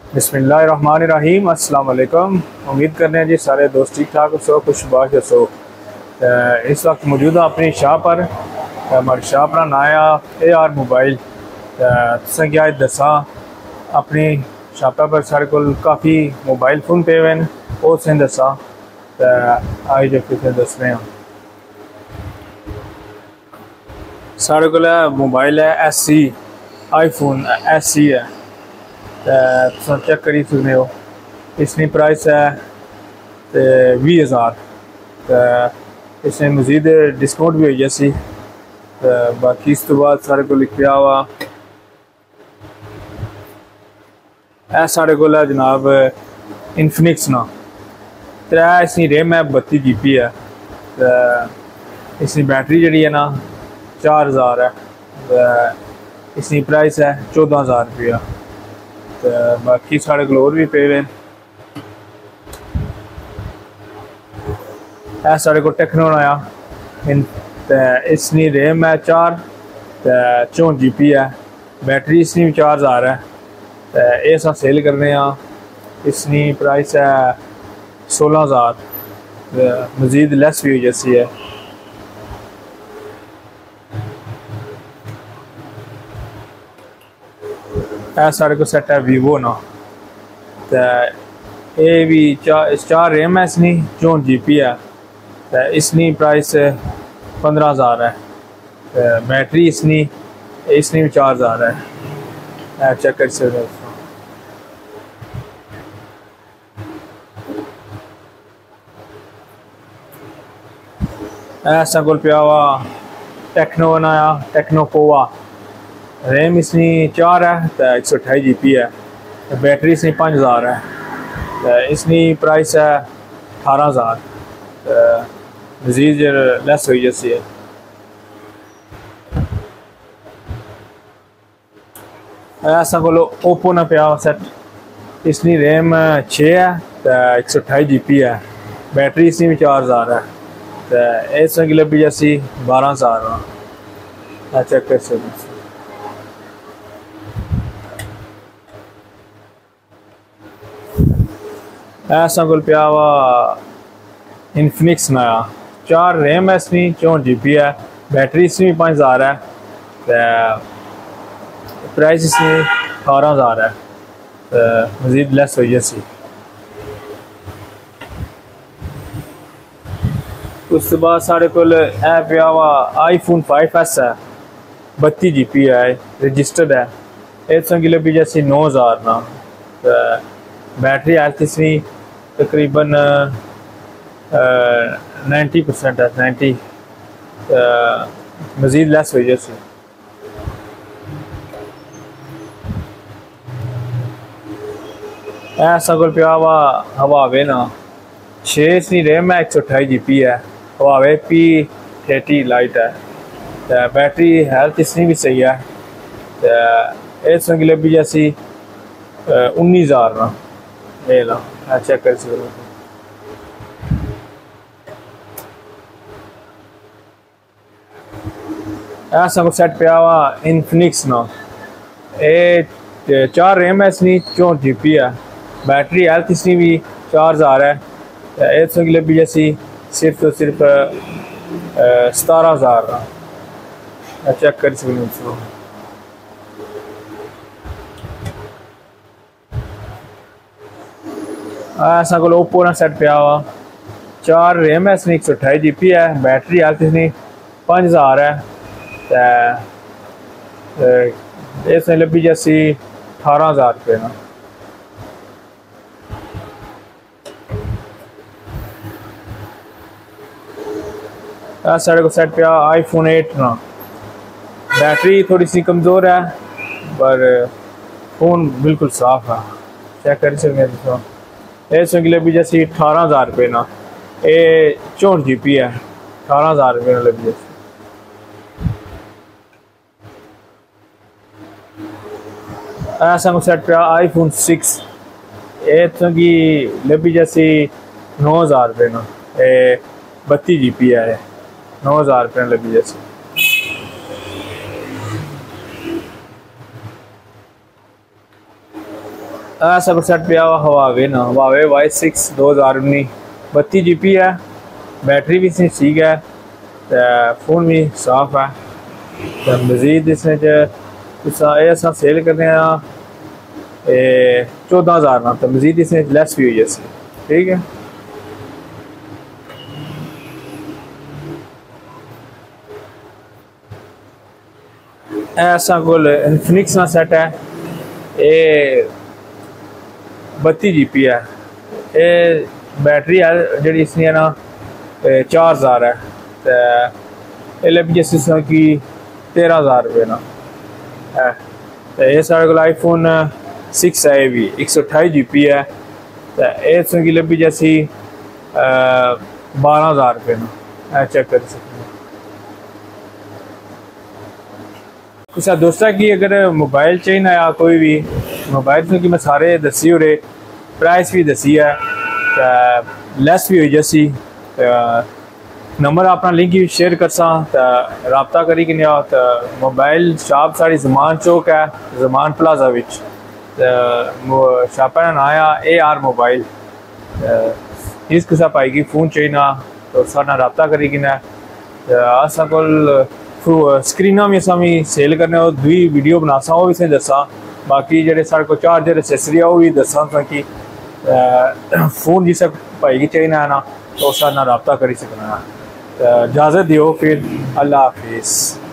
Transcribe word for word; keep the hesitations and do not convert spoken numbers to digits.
बिस्मिल्लाहिर्रहमानिर्रहीम। अस्सलाम वालेकुम। उम्मीद करते हैं जी सारे दोस्त ठीक ठाक सो, खुशबाश सो। इस वक्त मौजूद हूँ अपनी शाप पर। हमारी शाप का नाया ए आर मोबाइल तुसें क्या दसा अपनी शापा पर सारे को काफ़ी मोबाइल फोन पे हुए हैं वो तुसें दसा आई जो तुसें दसने सारे को मोबाइल है S C iPhone S C है तुम चेक करी सकते हो। इसकी प्राइस है तो भी हज़ार तो इसमें मजीद डिस्काउंट भी हुई सी तो बाकी इस तो बाद सारे को लिखा हुआ है साढ़े को जनाब इन्फिनिक्स ना त्रै इसकी रेम है बत्ती जी पी है तो इसकी बैटरी जी है ना चार हज़ार है तो इसकी प्राइस है चौदह हज़ार रुपया तो बाकी साढ़े को और भी पे हुए है साढ़े को टेक्नो आया इसकी रेम है चार तो चौंठ जी पी है बैटरी इसकी भी चार हज़ार है तो ये अस सेल करने इसकी प्राइस है सोलह हज़ार तो मजीद लैस भी हुई जैसी है। है सारे को सेट है वीवो ना तो ये भी चार चार रेम है इसकी चौंठ जी पी है तो इसकी प्राइस पंद्रह हज़ार है तो बैटरी इसकी इसकी भी चार हज़ार है चेक कर सकते हो। ऐसा कोल पिया हुआ टेक्नो बनाया टेक्नो पोवा रेम इसकी चार है तो एक सौ अठाई जी पी है तो बैटरी इसकी पाँच हज़ार है तो इसकी प्राइस है अठारह हज़ार तो मजीद लैस हुई जैसी है। ऐसा बोलो ओप्पो ना पिया सेट इसकी रेम छः है तो एक सौ अठाई जी पी है बैटरी इसकी भी चार हज़ार है तो इस लबी जैसी बारह हज़ार चेक कर सकते। ऐसा कुल पिया हुआ इन्फिनिक्स नया चार रेम है इसकी चौंठ जी पी है बैटरी इसकी पाँच हज़ार है तो प्राइस इसकी अठारह हज़ार है तो मजीद लैस हुई जैसी। उसके बाद साढ़े को पिया हुआ आई फोन फाइव एस है बत्ती जी पी है रजिस्टर्ड है एक सौ किलो भी जैसी नौ हज़ार ना तो बैटरी हेल्थ इसकी तकरीबन नाइन्टी परसेंट है नाइन्टी मजीद लैस हुई जैसे। ऐसा कुल पिया हुआ हवावे ना छः इसकी रेम है एक सौ अठाई जी पी है हवावे पी थर्टी लाइट है तो बैटरी हेल्थ इसकी भी सही है तो एक सौ किलो भी जैसी उन्नीस हज़ार ना ये ला चेक कर सकते हो। ऐसा को सेट पिया हुआ इन्फिनिक्स ना ये चार रेम है इसकी चौंठ जी पी है बैटरी हेल्थ इसकी भी चार हज़ार है एक सौ किलो भी जैसी सिर्फ तो सिर्फ सतारह हज़ार ना चेक कर सकते हो। ऐसा को ओप्पो ना सेट पिया हुआ चार रेम है इसकी एक सौ अठाई जी पी है बैटरी हेल्थ इसकी पाँच हज़ार है तो इसमें लबी जैसी अठारह हज़ार रुपये ना। साढ़े को सेट पिया आई फोन एट ना बैटरी थोड़ी सी कमज़ोर है पर फ़ोन बिल्कुल साफ है चेक कर सकते हैं। ऐसे की लबी जैसी अठारह हज़ार रुपये ना ये चौंठ जी पी है अठारह हज़ार रुपये ना लबी जैसी। ऐसा को सेट पिया आई फोन सिक्स इतों की लबी जैसी नौ हज़ार रुपये ना ये बत्ती जी पी है नौ हज़ार रुपये लबी जैसी। सब सेट पे हवावे ना हवावे वाई सिक्स दो हज़ार उन्नीस बत्ती जी पी है, बैटरी भी इसमें ठीक है, तो फोन भी साफ है। तो मजीद इसमें असा सेल करने चौदह हज़ार ना, तो मजीद इसमें लैस भी हुई है, ठीक है। ऐसा कोल इन्फिनिक्स ना सेट है, ये बत्ती जी पी है, ये बैटरी है जी इसमें ना चार हज़ार है, तो ये भी जिस की तेरह हज़ार रुपये ना है। तो ये साढ़े को आईफोन सिक्स है, ये भी एक सौ अठाई जी पी है, तो ये की लब्भी जैसी बारह हज़ार रुपये ना, चेक कर सकते हैं। कुछ दोस्तों की अगर मोबाइल चाहिए ना या कोई भी मोबाइल की मैं सारे दसी हो रहे, प्राइस भी दसी है, लैस भी हुई जैसी, नंबर अपना लिंक भी शेयर कर सा, रबता करी कि मोबाइल शॉप साड़ी जमान चौक है, जमान प्लाजा विच शॉप का नाम है ए आर मोबाइल। इस किसा पाएगी फोन चाहिए ना तो साढ़ा रबता करी कि असा कोल स्क्रीना भी असा भी सेल करने दुई वीडियो बना सा, वो भी सही दसा, बाकी जेडे साढ़े को चार्जर एक्सेसरी वो भी दसा कि फोन जिस भाई की चाहिए ना ना तो उस रबता करी सकना। इजाज़त दियो फिर, अल्लाह हाफिज़।